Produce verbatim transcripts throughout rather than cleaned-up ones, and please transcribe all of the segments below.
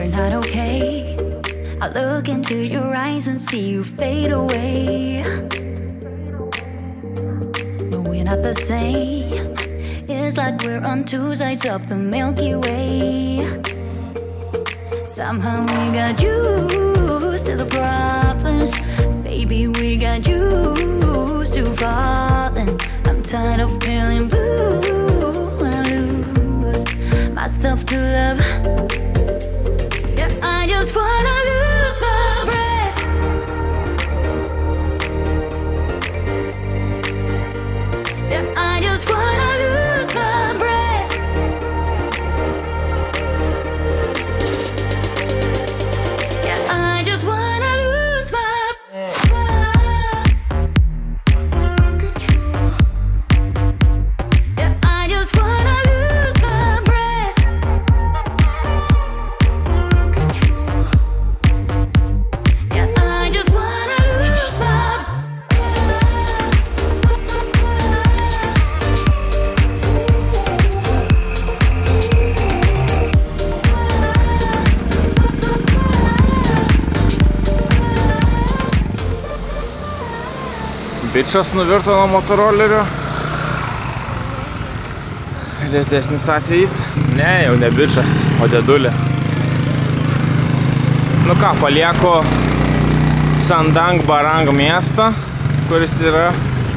we're not okay. I look into your eyes and see you fade away. No, we're not the same. It's like we're on two sides of the Milky Way. Somehow we got used to the problems. Baby, we got used to falling. I'm tired of feeling blue when I lose myself to love. Yeah, I just wanna lose my breath. Yeah, I just wanna lose my breath. Yeah, I just wanna lose my breath. Yeah, I just wanna lose my breath. Yeah, I just wanna lose my Bičas nuvirto nuo motorolerio. Retesnis atvejis. Ne, jau ne bičas, o dėdulė. Nu ką, palieku Sandang Barang miestą, kuris yra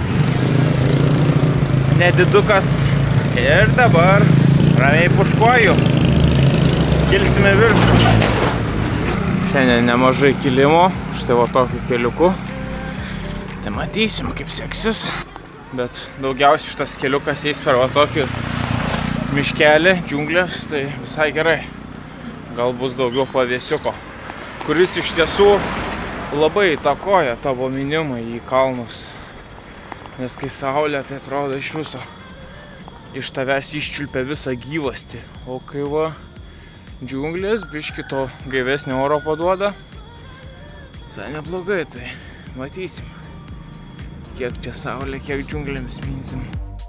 nedidukas. Ir dabar ramiai puškuoju. Kilsime viršų. Šiandien nemažai kilimo, štai va tokiu keliuku. Tai matysim, kaip seksis. Bet daugiausiai šitas keliukas eis per va tokį miškelį, džiunglės, tai visai gerai. Gal bus daugiau pavėsiuko, kuris iš tiesų labai įtakoja tavo minimą į kalnus. Nes kai saulė, tai atrodo iš viso iš tavęs iščiulpia visą gyvastį. O kai va džiunglės, biški to gaivesnio oro paduoda, visai neblogai, tai matysim. Kiek čia saulė, kiek džiunglėmis minsim.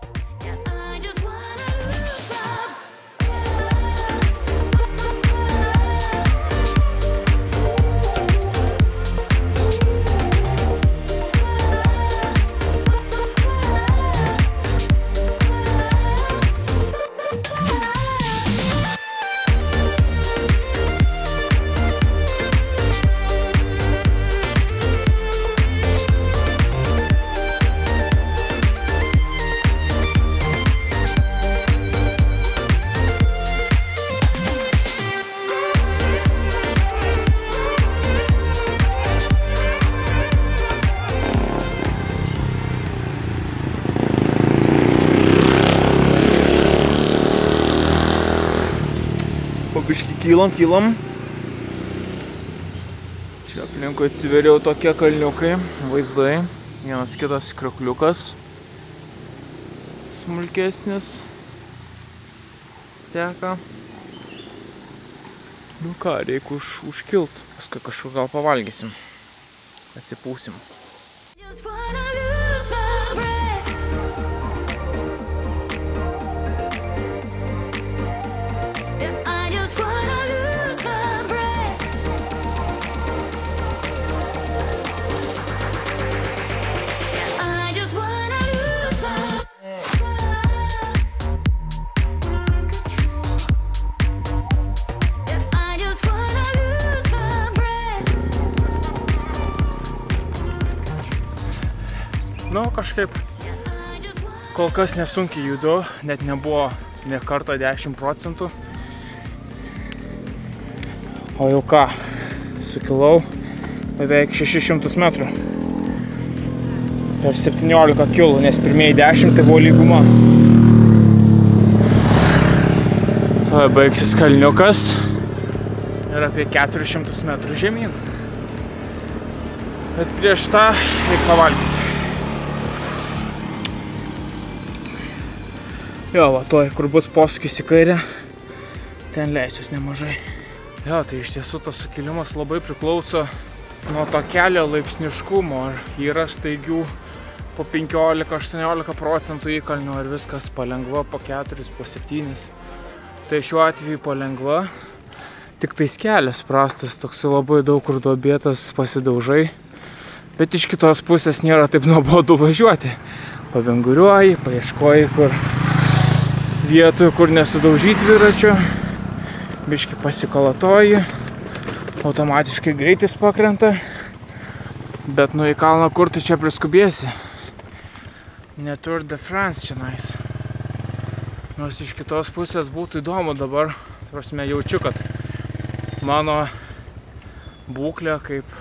Biškį kylam, kylam. Čia aplinkui atsiveriau tokie kalniukai, vaizdai. Vienas kitas kriokliukas. Smulkesnis. Teka. Nu ką, reikia už, užkilt. Paskui kažkur gal pavalgysim. Atsipūsim. Nu, kažkaip kol kas nesunkiai judu, net nebuvo ne kartą dešimt procentų. O jau ką, sukilau beveik šešis šimtus metrų. Per septyniolika kilų, nes pirmieji dešimt tai buvo lyguma. Baigsis kalniukas ir apie keturis šimtus metrų žemyn. Bet prieš tą reikia pavalgyti. Jo, va, toj, kur bus posūkis į kairę, ten leisiuos nemažai. Jo, tai iš tiesų tas sukilimas labai priklauso nuo to kelio laipsniškumo. Yra staigių po penkiolika aštuoniolika procentų įkalnių ir viskas palengva po keturis, po septynis. Tai šiuo atveju palengva. Tik tais kelias prastas, toks labai daug kur duobėtas, pasidaužai. Bet iš kitos pusės nėra taip nuobodu važiuoti. Pavinguriuoji, paieškoji kur vietoj, kur nesudaužyti dviračio. Biški pasikalatoji. Automatiškai greitis pakrenta. Bet nu į kalną kur tu čia priskubėsi. Ne Tour de France čia nais. Nors iš kitos pusės būtų įdomu dabar. Prasme, jaučiu, kad mano būklė kaip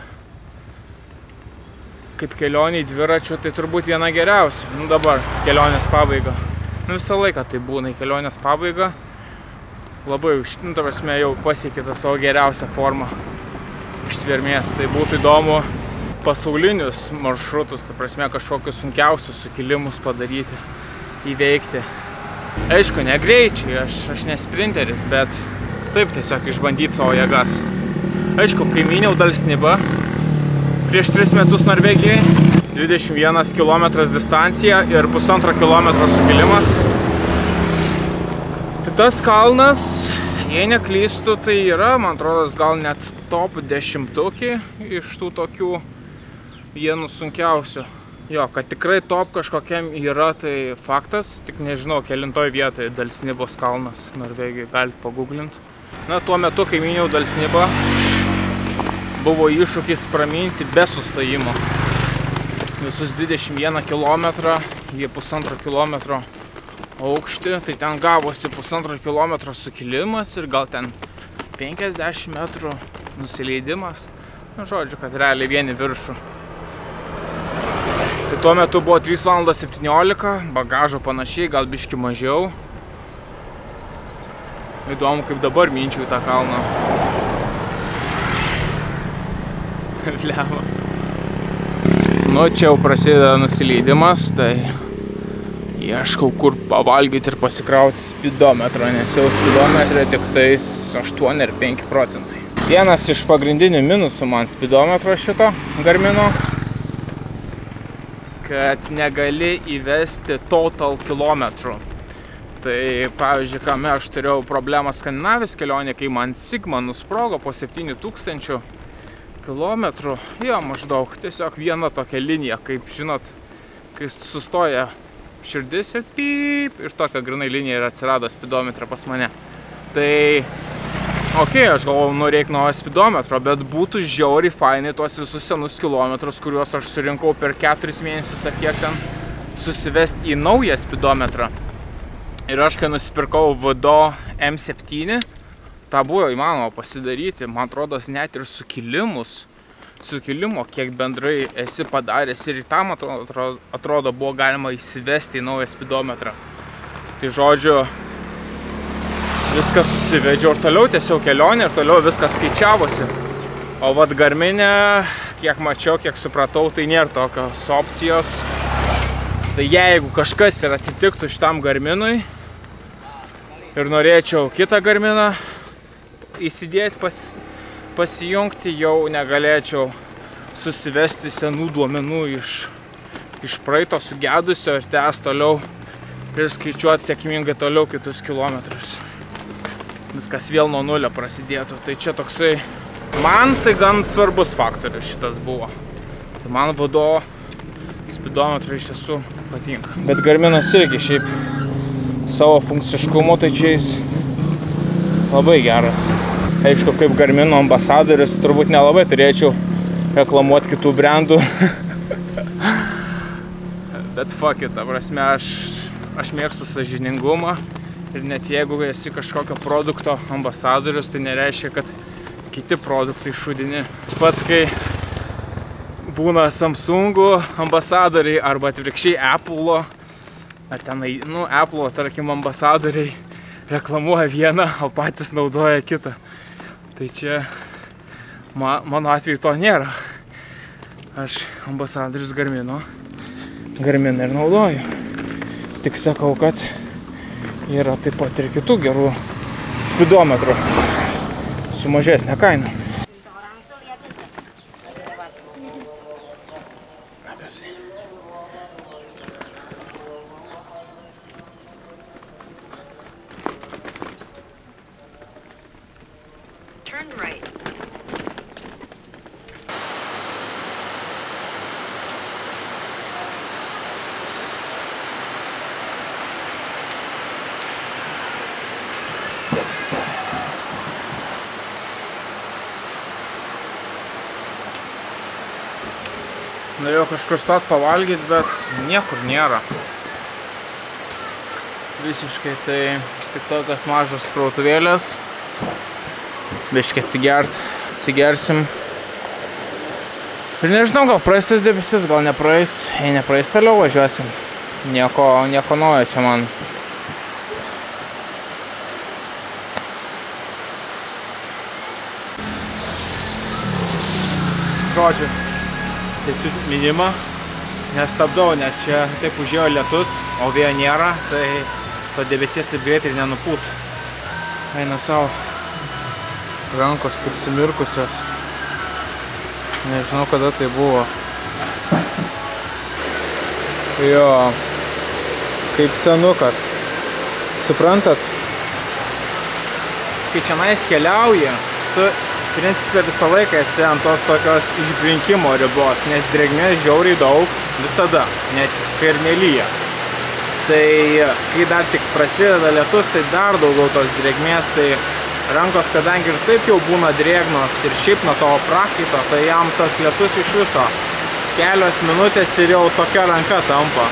kaip kelionė į dviračių, tai turbūt viena geriausia. Nu dabar, kelionės pabaiga. Nu visą laiką tai būna į kelionės pabaigą. Labai, nu ta prasme, jau pasiekė tą savo geriausią formą ištvermės. Tai būtų įdomu pasaulinius maršrutus, ta prasme, kažkokius sunkiausius sukilimus padaryti, įveikti. Aišku, ne greičiai, aš, aš ne sprinteris, bet taip tiesiog išbandyti savo jėgas. Aišku, kaimyniau Dalsnibą prieš tris metus Norvegijai, dvidešimt vienas kilometras distancija ir pusantro kilometro sukilimas. Tai tas kalnas, jei neklystu, tai yra, man atrodo, gal net top dešimtukį iš tų tokių vienų sunkiausių. Jo, kad tikrai top kažkokiam yra, tai faktas, tik nežinau, kelintoj vietoje Dalsnibos kalnas Norvegijai, galite paguglinti. Na, tuo metu kaimyniau Dalsnibą buvo iššūkis praminti be sustojimo. Visus dvidešimt vieną kilometrą, jie pusantro kilometro aukštį, tai ten gavosi pusantro kilometro sukilimas ir gal ten penkiasdešimt metrų nusileidimas. Nu, žodžiu, kad realiai vieni viršų. Tai tuo metu buvo trys valandos septyniolika, bagažo panašiai, gal biški mažiau. Įdomu, kaip dabar minčiau tą kalną. Lemą. Nu, čia jau prasideda nusileidimas, tai ieškau kur pavalgyti ir pasikrauti spidometro, nes jau spidometrė tik tais aštuoni ir penki procentai. Vienas iš pagrindinių minusų man spidometro šito Garmino, kad negali įvesti total kilometrų. Tai, pavyzdžiui, kame aš turėjau problemą Skandinavijos kelionė, kai man Sigma nusprogo po septynių tūkstančių kilometrų. Jo, maždaug tiesiog viena tokia linija, kaip žinot, kai sustoja širdis ir pyp, ir tokia grinai linija ir atsirado spidometrą pas mane. Tai, okei, okay, aš galvojau, nu reik naujo spidometro, bet būtų žiauriai fainai tuos visus senus kilometrus, kuriuos aš surinkau per keturis mėnesius ar kiek ten, susivesti į naują spidometrą. Ir aš, kai nusipirkau V D O M septyni, tą buvo įmanoma pasidaryti, man atrodo, net ir sukilimus, sukilimo, kiek bendrai esi padaręs ir į tam atrodo, atrodo buvo galima įsivesti į naują spidometrą. Tai žodžiu, viskas susivedžiau ir toliau tiesiog kelionė ir toliau viskas skaičiavosi. O vat Garminė, kiek mačiau, kiek supratau, tai nėra tokios opcijos. Tai jeigu kažkas ir atsitiktų šitam Garminui ir norėčiau kitą Garminą įsidėti, pas, pasijungti, jau negalėčiau susivesti senų duomenų iš, iš praeito sugedusio ir tęs toliau ir skaičiuoti sėkmingai toliau kitus kilometrus. Viskas vėl nuo nulio prasidėtų. Tai čia toksai, man tai gan svarbus faktorius šitas buvo. Tai man V D O spidometrai iš tiesų patinka. Bet Garminas irgi šiaip savo funkciškumu, tai čia jis labai geras. Aišku, kaip Garmino ambasadorius, turbūt nelabai turėčiau reklamuoti kitų brandų. Bet fuck it, ta prasme, aš, aš mėgstu sąžiningumą ir net jeigu esi kažkokio produkto ambasadorius, tai nereiškia, kad kiti produktai šudini. Pats, kai būna Samsung'ų ambasadoriai arba atvirkščiai Apple'o, ar tenai, nu, Apple'o, tarkim, ambasadoriai reklamuoja vieną, o patys naudoja kitą. Tai čia ma, mano atveju to nėra. Aš ambasadorius Garmino, Garminą ir naudoju. Tik sakau, kad yra taip pat ir kitų gerų spidometrų su mažesnė kaina. Norėjau kažkur stot pavalgyti, bet niekur nėra. Visiškai tai tik tokios mažos krautuvėlės. Biškai atsigert, atsigersim. Ir nežinau, gal praeis tas debesis, gal nepraeis. Jei nepraeis, toliau važiuosim. Nieko, nieko naujo čia man. Žodžiu, tiesiu minimą, nestabdau, nes čia taip užėjo lietus, o vėjo nėra, tai to debesies taip greitai ir nenupūs. Eina savo. Rankos kaip sumirkusios. Nežinau, kada tai buvo. Jo, kaip senukas. Suprantat? Kai čia nais keliauja, tu principė visą laiką esi ant tos tokios išbrinkimo ribos, nes drėgmės žiauriai daug visada, net kai ir nelyja. Tai kai dar tik prasideda lietus, tai dar daugiau tos drėgmės, tai rankos, kadangi ir taip jau būna drėgnos ir šiaip nuo to prakaito, tai jam tas lietus iš viso kelios minutės ir jau tokia ranka tampa.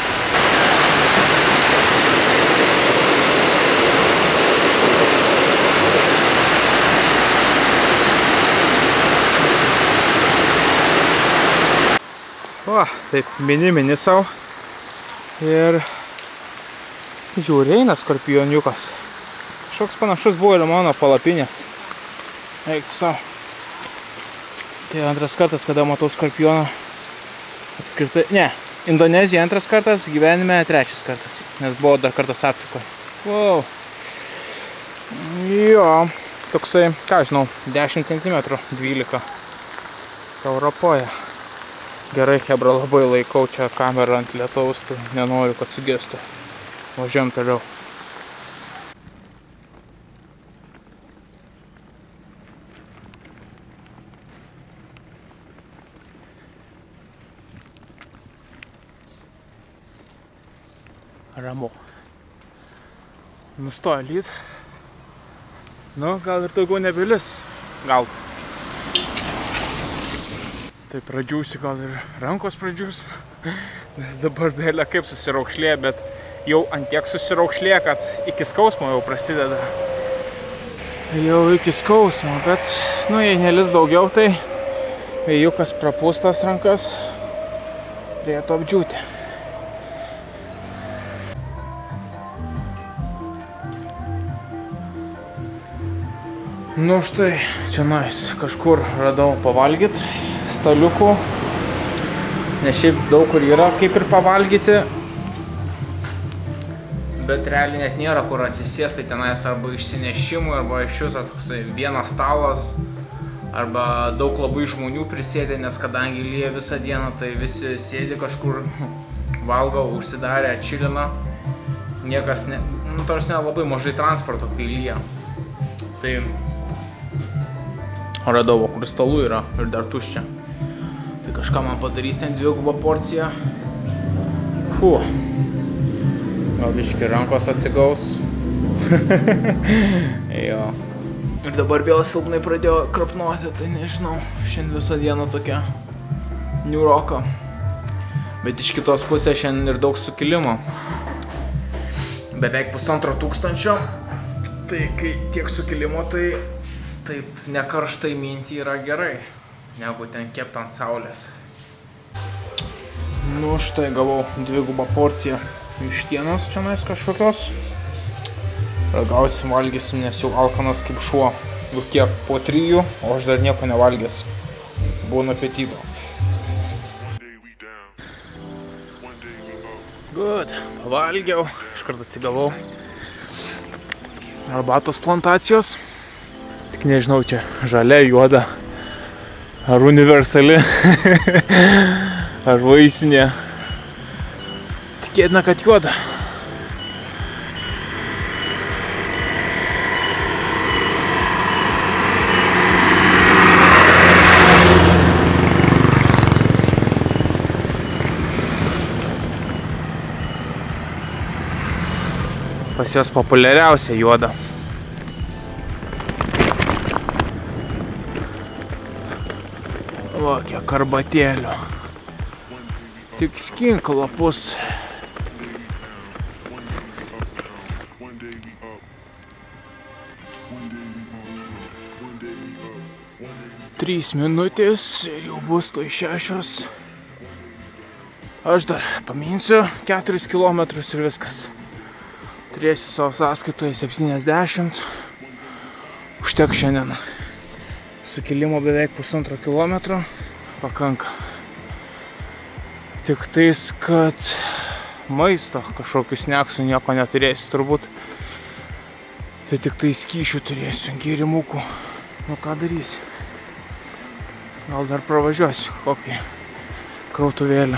O, taip mini mini savo ir žiūri, eina skorpioniukas. Šoks panašus buvo ir mano palapinės. Eiktų savo. Tai antras kartas, kada matau skorpioną. Apskritai, ne, Indonezija antras kartas, gyvenime trečias kartas. Nes buvo dar kartas Afrikoje. Wow. Jo, toksai, ką žinau, dešimt centimetrų, dvylika. Sau ropoja. Gerai, hebra, labai laikau čia kamerą ant lietaus, tai nenoriu, kad sugestų. Važiuojam toliau. Ramu. Nustoja lyt. Nu, gal ir daugiau nebelis. Gal. Tai pradžiūsi, gal ir rankos pradžiūs. Nes dabar bėlė kaip susiraukšlė, bet jau antiek susiraukšlė, kad iki skausmo jau prasideda. Jau iki skausmo, bet, nu, jei nelis daugiau, tai vėjukas prapūstas rankas turėtų apdžiūti. Nu štai, čia nais, kažkur radau pavalgyti, staliukų, nes šiaip daug kur yra kaip ir pavalgyti, bet realiai net nėra kur atsisėsti, tenais arba išsinešimui, arba iš jūsų toksai vienas stalas, arba daug labai žmonių prisėdė, nes kadangi lyja visą dieną, tai visi sėdi kažkur, valgo, užsidarę, čilina, niekas, ne, nu, tarsi labai mažai transporto, kai lyja. Tai radau, kur stalų yra ir dar tuščia. Tai kažką man padarys ten dvigubą porciją. Fu. Gal biški rankos atsigaus. Jo. Ir dabar vėl silpnai pradėjo krapnuoti, tai nežinau. Šiandien visą dieną tokia niūroka. Bet iš kitos pusės šiandien ir daug sukilimo. Beveik pusantro tūkstančio. Tai kai tiek sukilimo, tai taip, nekarštai minti yra gerai, negu ten kept ant saulės. Nu, štai gavau dvigubą porciją vištienos čia nais kažkokios. Ragausim, valgysim, nes jau alkanas kaip šuo. Jau kiek po trijų, o aš dar nieko nevalgęs. Būna apetito. Good, pavalgiau, iškart atsigavau. Arbatos plantacijos. Tik nežinau, čia žalia, juoda, ar universali, ar vaisinė. Tikėtina, kad juoda. Pas jos populiariausia juoda. Va, kiek arbatėlių. Tik skink lapus. Trys minutės ir jau bus to šešios. Aš dar paminsiu keturis kilometrus ir viskas. Turėsiu savo sąskaitoje septyniasdešimt. Užtek šiandien. Sukilimo beveik pusantro kilometro. Pakanka. Tik tais, kad maisto kažkokių sneksų nieko neturėsiu turbūt. Tai tik tai skyšių turėsiu, gėrimukų. Nu ką darysiu? Gal dar pravažiuosiu kokį krautuvėlį.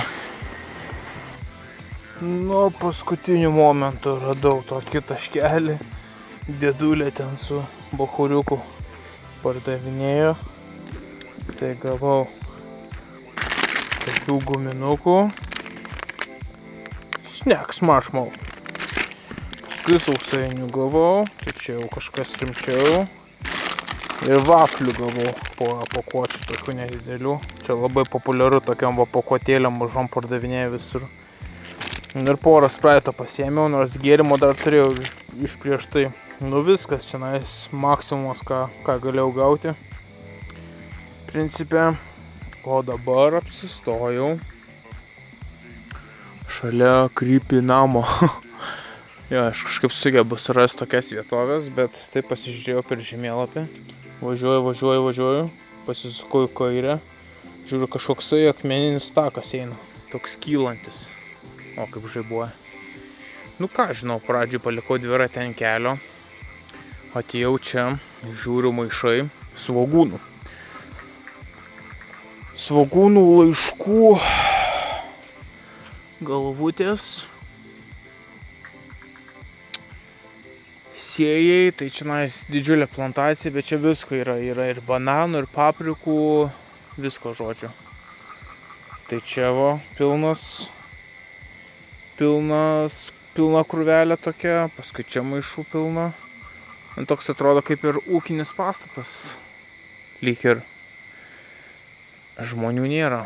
Nu, paskutiniu momentu radau tokį taškelį. Dėdulė ten su bachuriuku pardavinėjo. Tai gavau tokių guminukų. Snacks marshmallow. Paskui sausainių gavau. Tai čia jau kažkas rimčiau. Ir vaflių gavau po pakuočių tokių nedidelių. Čia labai populiaru tokiam va pakuotėlėm mažom pardavinėja visur. Ir porą spraito pasiėmiau, nors gėrimo dar turėjau iš prieš tai. Nu viskas, čia nais maksimumas, ką, ką galėjau gauti. Principe. O dabar apsistojau šalia creepy namo. Jo, aš kažkaip sugebu surasti tokias vietovės, bet taip pasižiūrėjau per žemėlapį. Važiuoju, važiuoju, važiuoju, pasisuku į kairę. Žiūriu, kažkoksai akmeninis takas eina, toks kylantis. O, kaip žaibuoja. Nu ką, žinau, pradžiai palikau dviratį ant kelio. Atėjau čia, žiūriu maišai, svogūnų. Svogūnų laiškų galvutės. Sėjai, tai čia nais didžiulė plantacija, bet čia visko yra. Yra ir bananų, ir paprikų, visko žodžiu. Tai čia va, pilnas, pilnas, pilna krūvelė tokia, paskui čia maišų pilna. Man toks atrodo kaip ir ūkinis pastatas. Lyg ir žmonių nėra.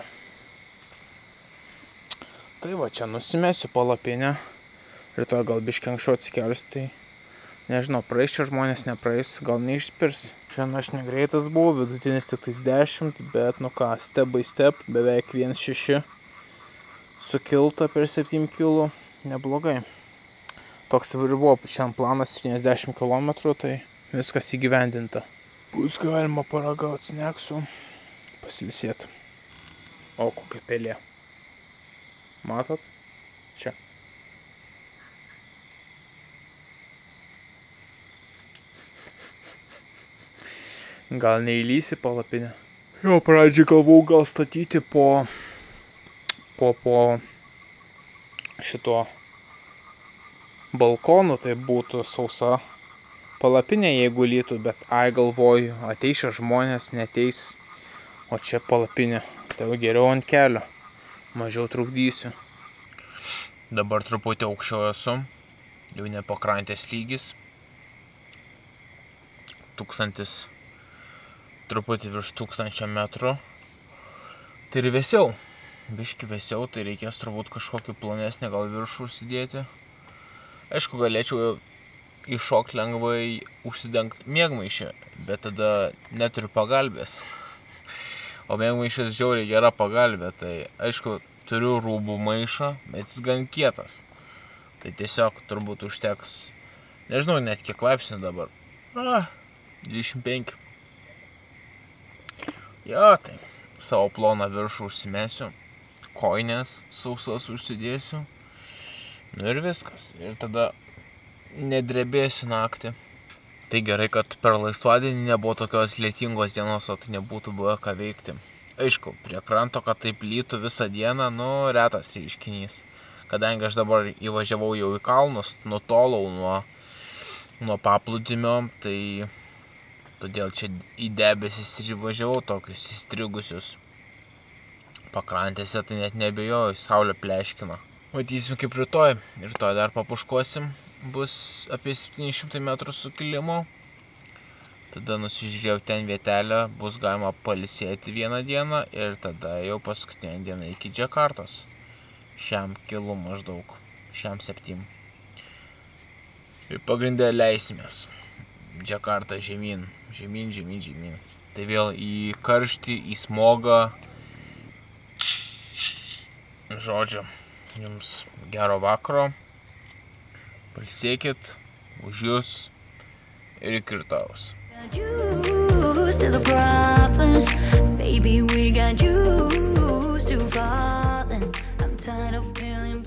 Tai va, čia nusimesiu palapinę. Rytoj gal biškį anksčiau atsikelsiu, tai nežinau, praeis čia žmonės, nepraeis, gal neišspirs. Šiandien aš negreitas buvau, vidutinis tik tais dešimt, bet nu ką, step by step, beveik vienas šeši sukilta per septynių kilų, neblogai. Toks ir buvo šiandien planas septyniasdešimt kilometrų, tai viskas įgyvendinta. Bus galima paragauti sneksų, pasilisėti. O, kokia pelė. Matot? Čia. Gal neįlysi palapinę. Jo, pradžiai galvau gal statyti po, po, po šito balkonu, tai būtų sausa palapinė, jeigu lytų, bet ai galvoju, ateis čia žmonės, neteis, o čia palapinė. Tai jau geriau ant kelio, mažiau trukdysiu. Dabar truputį aukščiau esu, jau ne pakrantės lygis, tūkstantis. Truputį virš tūkstančio metrų. Tai ir vėsiau. Biški vėsiau, tai reikės turbūt kažkokį plonesnį gal viršų užsidėti. Aišku, galėčiau iššokti lengvai užsidengti miegmaišį, bet tada neturiu pagalbės. O miegmaišis žiauriai gera pagalbė, tai aišku, turiu rūbų maišą, bet jis gan kietas. Tai tiesiog turbūt užteks, nežinau net kiek laipsnių dabar. A, dvidešimt penki. Jo, tai savo ploną viršų užsimesiu, koinės sausas užsidėsiu, nu ir viskas. Ir tada nedrebėsiu naktį. Tai gerai, kad per laisvadienį nebuvo tokios lietingos dienos, o tai nebūtų buvę ką veikti. Aišku, prie kranto, kad taip lytų visą dieną, nu, retas reiškinys. Kadangi aš dabar įvažiavau jau į kalnus, nutolau nuo, nuo paplūdimio, tai todėl čia į debesis ir įvažiavau tokius įstrigusius. Pakrantėse tai net nebejoju, saulė pleškina. Matysim kaip rytoj. Rytoj dar papuškosim. Bus apie septyni šimtai metrų sukilimo. Tada nusižiūrėjau ten vietelę, bus galima palisėti vieną dieną ir tada jau paskutinę dieną iki Džakartos. šiam kilu maždaug, šiam septym. Ir pagrindė leisimės. Džakartą žemyn, žemyn, žemyn, žemyn. Tai vėl į karštį, į smogą. Žodžiu, jums gero vakaro. Pailsėkit, už jūs ir iki rytojaus. Used to the problems, baby, we got used to falling. I'm tired of feeling